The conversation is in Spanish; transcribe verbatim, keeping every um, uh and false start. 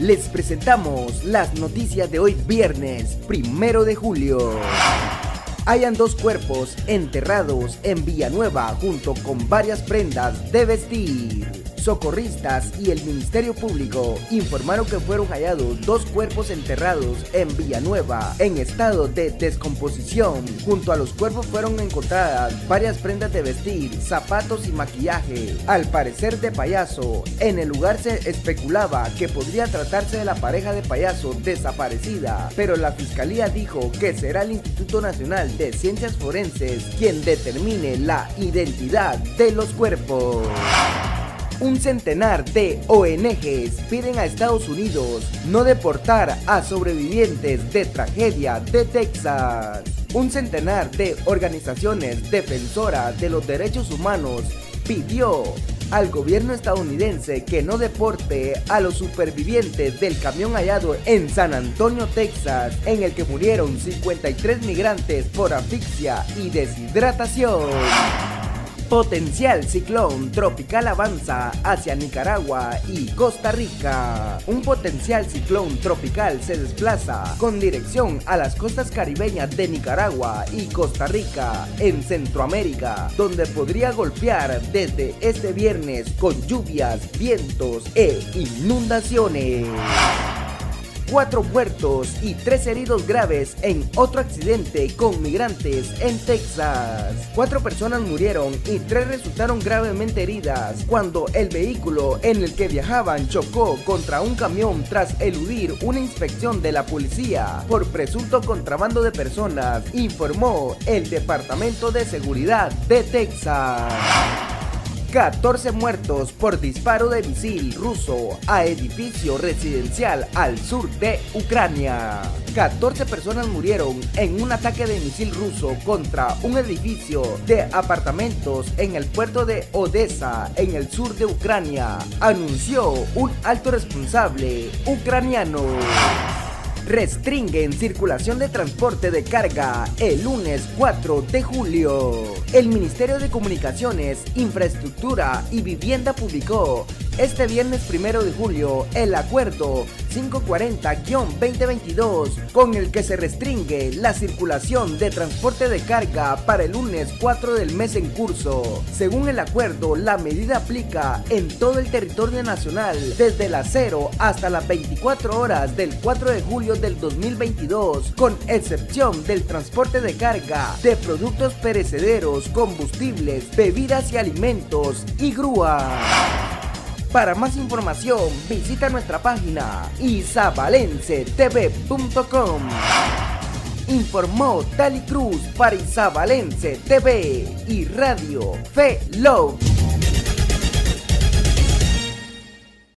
Les presentamos las noticias de hoy viernes, primero de julio. Hayan dos cuerpos enterrados en Villanueva junto con varias prendas de vestir. Socorristas y el Ministerio Público informaron que fueron hallados dos cuerpos enterrados en Villanueva en estado de descomposición. Junto a los cuerpos fueron encontradas varias prendas de vestir, zapatos y maquillaje, al parecer de payaso. En el lugar se especulaba que podría tratarse de la pareja de payaso desaparecida, pero la fiscalía dijo que será el Instituto Nacional de Ciencias Forenses quien determine la identidad de los cuerpos. Un centenar de O N Ges piden a Estados Unidos no deportar a sobrevivientes de tragedia de Texas. Un centenar de organizaciones defensoras de los derechos humanos pidió al gobierno estadounidense que no deporte a los supervivientes del camión hallado en San Antonio, Texas, en el que murieron cincuenta y tres migrantes por asfixia y deshidratación. Potencial ciclón tropical avanza hacia Nicaragua y Costa Rica. Un potencial ciclón tropical se desplaza con dirección a las costas caribeñas de Nicaragua y Costa Rica en Centroamérica, donde podría golpear desde este viernes con lluvias, vientos e inundaciones. Cuatro muertos y tres heridos graves en otro accidente con migrantes en Texas. Cuatro personas murieron y tres resultaron gravemente heridas cuando el vehículo en el que viajaban chocó contra un camión tras eludir una inspección de la policía por presunto contrabando de personas, informó el Departamento de Seguridad de Texas. catorce muertos por disparo de misil ruso a edificio residencial al sur de Ucrania. catorce personas murieron en un ataque de misil ruso contra un edificio de apartamentos en el puerto de Odessa, en el sur de Ucrania, anunció un alto responsable ucraniano. Restringen circulación de transporte de carga el lunes cuatro de julio. El Ministerio de Comunicaciones, Infraestructura y Vivienda publicó este viernes primero de julio el acuerdo quinientos cuarenta guión veinte veintidós con el que se restringe la circulación de transporte de carga para el lunes cuatro del mes en curso. Según el acuerdo, la medida aplica en todo el territorio nacional desde las cero hasta las veinticuatro horas del cuatro de julio del dos mil veintidós, con excepción del transporte de carga de productos perecederos, combustibles, bebidas y alimentos y grúas. Para más información, visita nuestra página isabalense t v punto com. Informó Tali Cruz para Isabalense T V y Radio Fe Love.